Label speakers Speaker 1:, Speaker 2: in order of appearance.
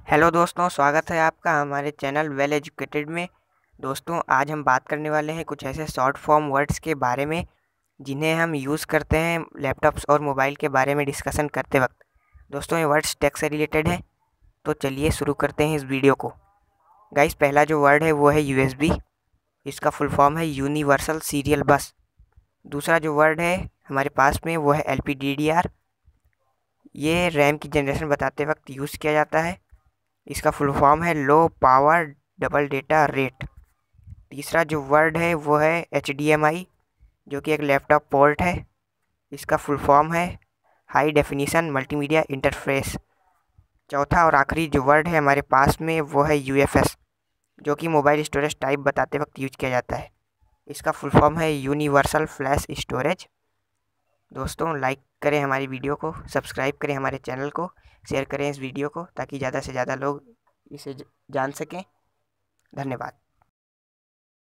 Speaker 1: Hello दोस्तों, स्वागत है आपका हमारे चैनल वेल एजुकेटेड में। दोस्तों, आज हम बात करने वाले हैं कुछ ऐसे शॉर्ट फॉर्म वर्ड्स के बारे में जिन्हें हम यूज़ करते हैं लैपटॉप्स और मोबाइल के बारे में डिस्कशन करते वक्त। दोस्तों, ये वर्ड्स टेक से रिलेटेड है, तो चलिए शुरू करते हैं इस वीडियो को। गाइस, पहला जो वर्ड है वो है यूएसबी। इसका फुल फॉर्म है यूनिवर्सल सीरियल बस। दूसरा जो वर्ड है हमारे पास में वो है एलपीडीडीआर। ये रैम की जनरेशन बताते वक्त यूज़ किया जाता है। इसका फुल फॉर्म है low power double data rate. तीसरा जो वर्ड है वो है HDMI, जो कि एक लैपटॉप पोर्ट है। इसका फुल फॉर्म है हाई डेफिनेशन मल्टीमीडिया इंटरफेस। चौथा और आखिरी जो वर्ड है हमारे पास में वो है UFS, जो कि मोबाइल स्टोरेज टाइप बताते वक्त यूज किया जाता है। इसका फुल फॉर्म है यूनिवर्सल फ्लैश स्टोरेज। दोस्तों, लाइक करें हमारी वीडियो को, सब्सक्राइब करें हमारे चैनल को, शेयर करें इस वीडियो को ताकि ज़्यादा से ज़्यादा लोग इसे जान सकें। धन्यवाद।